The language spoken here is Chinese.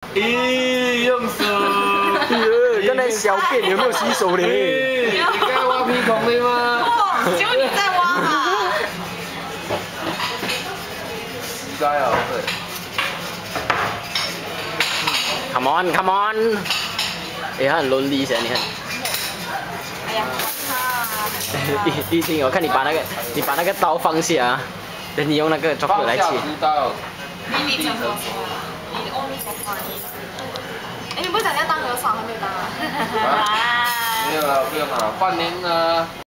咦，用手。 刚才小便有没有洗手嘞？ 你该挖鼻孔的吗？ 结果你在挖嘛？ 该啊，对。 Come on, come on！ 哎，他很 lonely 噻，你看。 哎呀， 一定，我看你把那个刀放下，等你用那个 chocolate 来切。 刀。 你讲什么？你阿弥陀佛。哎，你不是讲你要当和尚，还没有当啊？ 没有了，不用了，半年了。